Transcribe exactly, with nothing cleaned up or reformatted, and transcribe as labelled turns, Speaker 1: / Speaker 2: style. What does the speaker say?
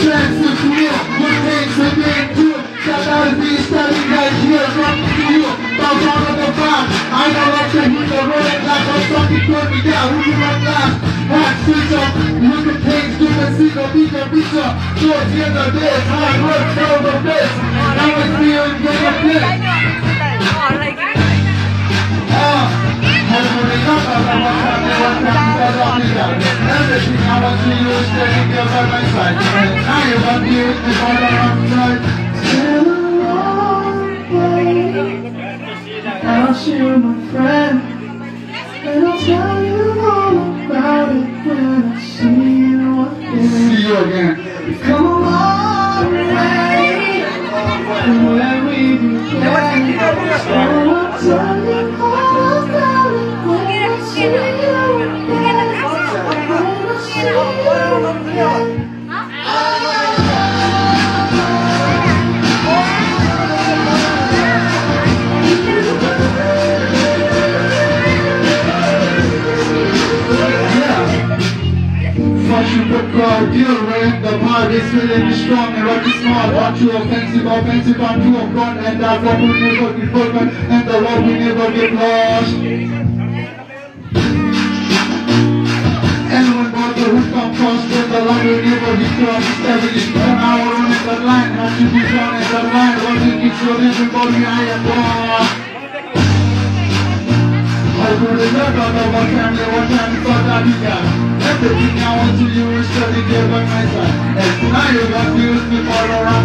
Speaker 1: Friends with you, good things to be into. Shout out to me, studying that year, coming to you. Bounce on the farm. I know that you hit the road and like I'm something put me down. Who you run last? Hot switch up. Look at things, do the see the beat the beat up. Towards the end of this, hard work, throw the best. Now it's real and get a bit. Everything I want to you is standing there by my side. Now you want me with the ball around side. Still alone, I'll share my friend, and I'll tell you all about it when I see you again. See you again. Come a long way from where we began. So I'll tell you all about it when I see you again. Deal with the part is feeling strong and rocky small. Want you offensive, offensive, want you up front, and that what we never be broken, and the road we never get lost. Anyone bother who come first, then the line will never be crossed. Established an hour on the line, have to be on the line. What you get your everybody I am born. I would have never one family, one time thought I'd be down. Everything I want to you is studying here by my side. And now you got to use me for around.